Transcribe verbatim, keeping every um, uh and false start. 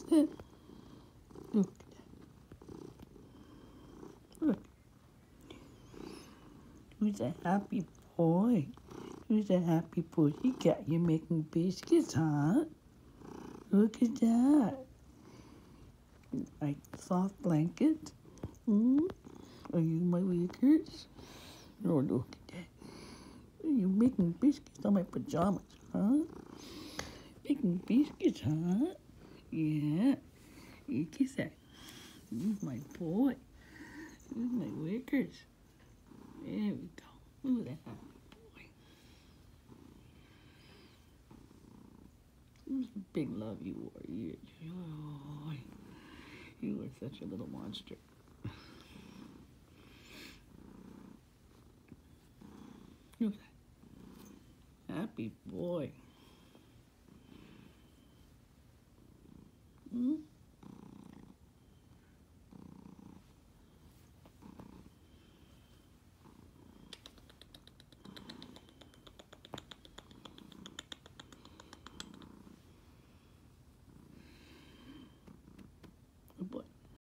that. Look at that. Look. Who's a happy boy? Who's a happy pussycat? You're making biscuits, huh? Look at that. Like soft blanket. Hmm? Are you my Wickers? Oh, look at that. You're making biscuits on my pajamas, huh? Making biscuits, huh? Yeah. You kiss that. Who's my boy? Who's my Wickers? There we go. Who's a happy boy? Who's the big love you are? You, you are such a little monster.